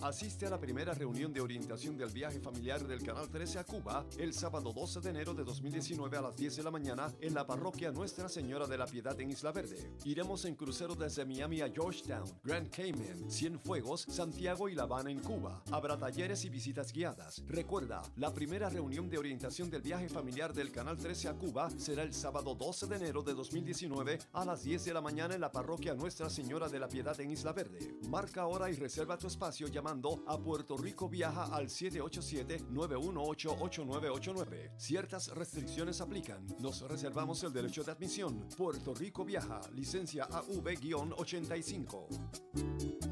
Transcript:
Asiste a la primera reunión de orientación del viaje familiar del Canal 13 a Cuba el sábado 12 de enero de 2019 a las 10 de la mañana en la parroquia Nuestra Señora de la Piedad en Isla Verde. Iremos en crucero desde Miami a Georgetown, Grand Cayman, Cienfuegos, Santiago y La Habana en Cuba. Habrá talleres y visitas guiadas. Recuerda, la primera reunión de orientación del viaje familiar del Canal 13 a Cuba será el sábado 12 de enero de 2019 a las 10 de la mañana en la parroquia Nuestra Señora de la Piedad en Isla Verde. Marca ahora y reserva tu espacio llamando a Puerto Rico Viaja al 787-918-8989. Ciertas restricciones aplican. Nos reservamos el derecho de admisión. Puerto Rico Viaja, licencia AV-85.